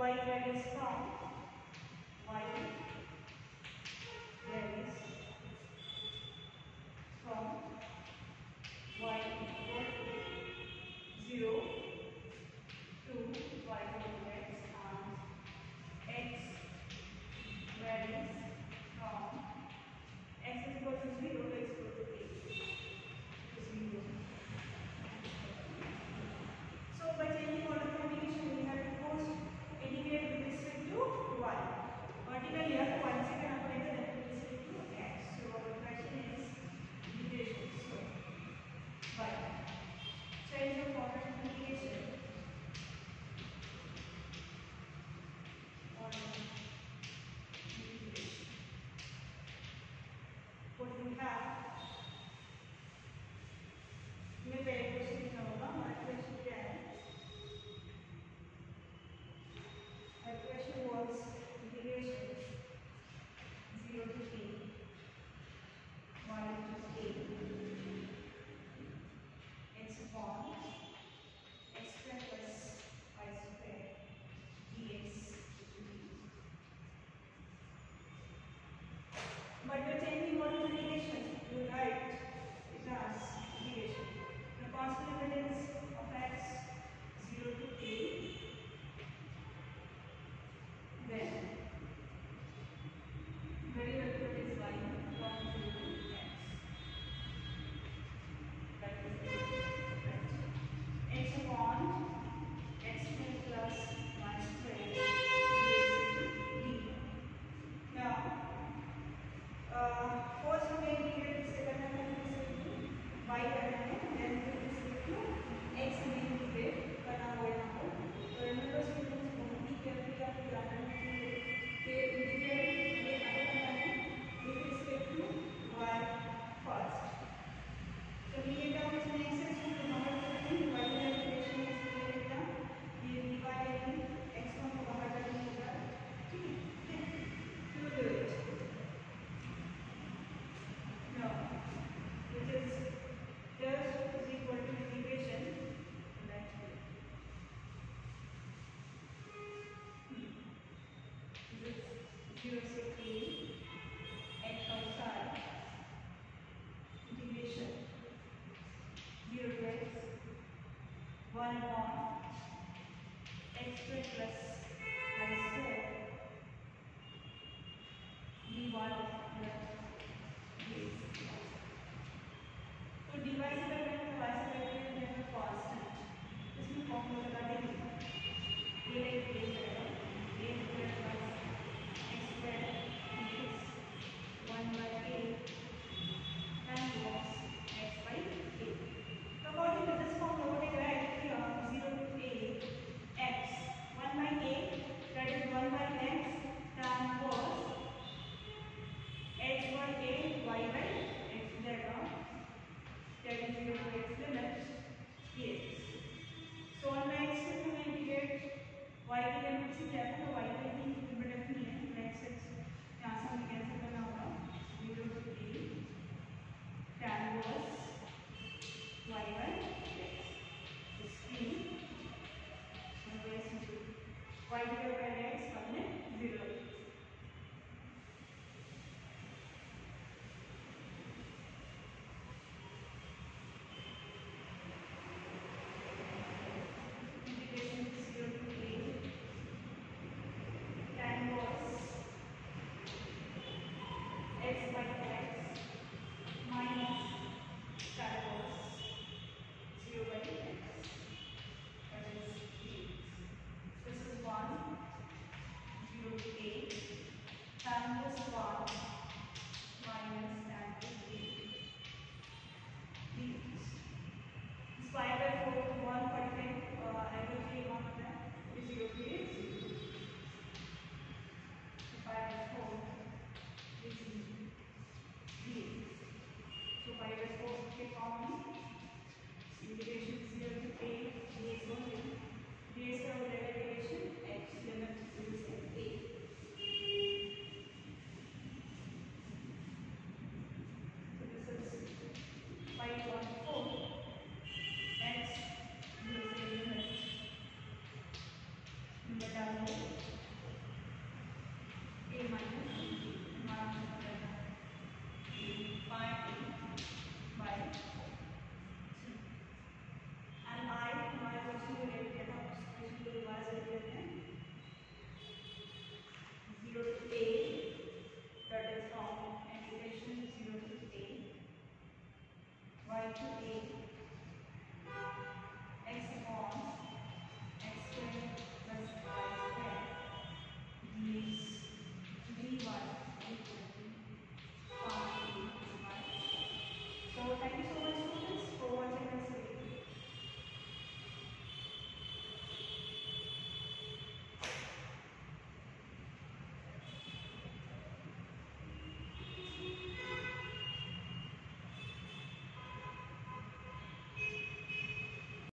y varies from y varies from y equal to 0 to y equal to x, and x varies from x is equal to 0 to x equal to a. 0. So by changing order combination, we have to first integrate with respect to y. Vertically, you have to one second operator then with respect to x. So our question is integration. So y. Change of order integration. Order integration. What we have, मैं पहले question लिखा होगा हमारा question क्या है. My question was integration 0 to t y to a x upon x square plus y square dx dt. But by changing order of integration, you write it as integration. The constant limit is of x 0 to a, then derivative is y from 0 to x. That is right. X upon x square plus y square dx dt. Now, first हमें integrate किससे करना है, with respect to y करना है, then with respect to x हमें integrate करना होगा यहाँ पर. तो रिमेंबर स्टूडेंट्स, बहुत ही केयरफुली आपको ध्यान रखना चाहिए कि इंटीग्रेट हमें अगर करना है with respect to y first. तो ये टर्म इसमें x से इसको बाहर करते हैं, y का इंटीग्रेशन इसके लिए क्या, ये dy यानी x को हमको बाहर करना होगा. ठीक है, to do it. Now, which is just is equal to integration like this. This is 0 से a x outside integration 0 to x 1 upon x square plus y square d1 dx. तो dy से करते हैं तो y से करते हैं तो है कांस्टेंट. इसमें फॉर्मूला लगा देंगे. a लाइक a जाएगा a square plus x square dx 1 by a tan cos x by a. So according to this formula, what we write here 0 to a x 1 by a, that is 1 by x tan cos x by a y by x जाएगा. That is 0 to x limit dx. So on by x से हमें integrate y की limit से क्या है, तो y की limit रखनी है. x यहाँ से हमें कैंसिल करना होगा 0 to a tan cos y by x. इसकी y की जगह पहले x हमने 0 रखी. X by x minus tan cos 0 by x, that is dx. This is 1 0 to a tan cos 1 minus tan cos a dx. This pi by 4 145 average यहाँ होता है, 0 to a 0. Pi by 4 is dx. So pi by 4 के form में integration 0 to a dx only. dx का हो जाएगा integration x limit 0 से a. So this is pi by 4 x to a x upon x square plus y square, it leaves dy